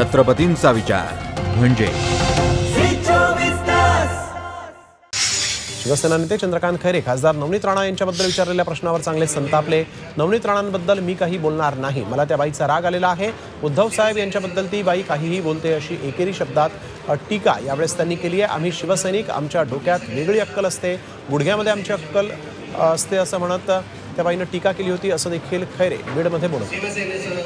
छत्रपतींचा विचार म्हणजे शिवसेना नेते चंद्रकांत खैरे खासदार नवनीत राणा यांच्याबद्दल विचारलेल्या प्रश्नावर चांगले संतापले। नवनीत राणांबद्दल मी काही बोलणार नाही, मला त्या बाईचा राग आलेला आहे। उद्धव साहेब यांच्याबद्दल ती बाई काहीही बोलते अशी एकेरी शब्दात टीका यावेळेस त्यांनी केली आहे। आम्ही शिवसैनिक, आमच्या डोक्यात वेगळी अक्कल असते, गुडघ्यामध्ये आमची अक्कल असते असं म्हणत त्या बाईनं टीका केली होती, असं देखील खैरे बीडमध्ये बोलत होते।